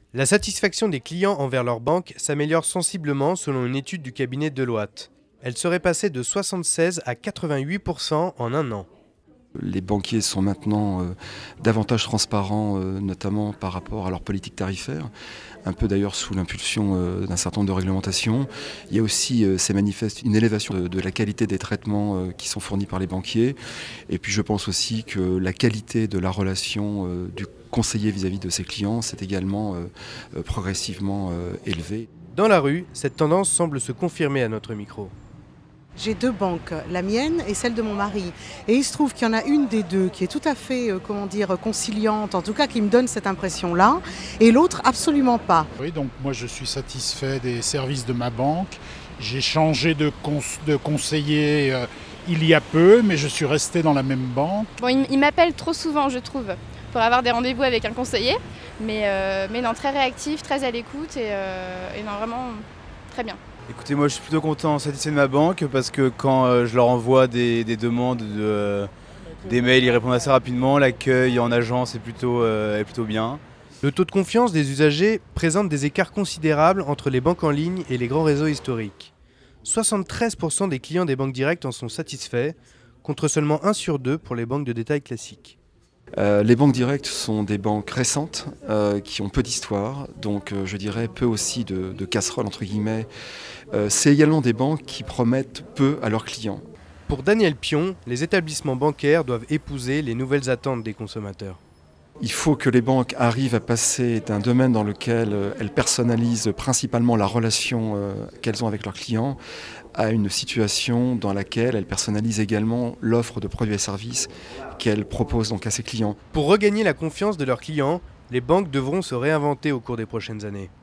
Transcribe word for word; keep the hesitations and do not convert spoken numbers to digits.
La satisfaction des clients envers leur banque s'améliore sensiblement selon une étude du cabinet Deloitte. Elle serait passée de soixante-seize à quatre-vingt-huit pour cent en un an. Les banquiers sont maintenant euh, davantage transparents, euh, notamment par rapport à leur politique tarifaire, un peu d'ailleurs sous l'impulsion euh, d'un certain nombre de réglementations. Il y a aussi, euh, c'est manifeste, une élévation de, de la qualité des traitements euh, qui sont fournis par les banquiers. Et puis je pense aussi que la qualité de la relation euh, du conseiller vis-à-vis de ses clients s'est également euh, euh, progressivement euh, élevée. Dans la rue, cette tendance semble se confirmer à notre micro. J'ai deux banques, la mienne et celle de mon mari. Et il se trouve qu'il y en a une des deux qui est tout à fait, euh, comment dire, conciliante, en tout cas qui me donne cette impression-là, et l'autre absolument pas. Oui, donc moi je suis satisfait des services de ma banque. J'ai changé de, cons de conseiller euh, il y a peu, mais je suis resté dans la même banque. Bon, il, il m'appelle trop souvent, je trouve, pour avoir des rendez-vous avec un conseiller, mais, euh, mais non, très réactif, très à l'écoute et, euh, et non, vraiment très bien. Écoutez, moi je suis plutôt content, satisfait de ma banque parce que quand euh, je leur envoie des, des demandes, de, euh, des mails, ils répondent assez rapidement. L'accueil en agence est plutôt, euh, est plutôt bien. Le taux de confiance des usagers présente des écarts considérables entre les banques en ligne et les grands réseaux historiques. soixante-treize pour cent des clients des banques directes en sont satisfaits, contre seulement un sur deux pour les banques de détail classiques. Euh, les banques directes sont des banques récentes euh, qui ont peu d'histoire, donc euh, je dirais peu aussi de, de casseroles entre guillemets. Euh, c'est également des banques qui promettent peu à leurs clients. Pour Daniel Pion, les établissements bancaires doivent épouser les nouvelles attentes des consommateurs. Il faut que les banques arrivent à passer d'un domaine dans lequel elles personnalisent principalement la relation qu'elles ont avec leurs clients à une situation dans laquelle elles personnalisent également l'offre de produits et services qu'elles proposent donc à ses clients. Pour regagner la confiance de leurs clients, les banques devront se réinventer au cours des prochaines années.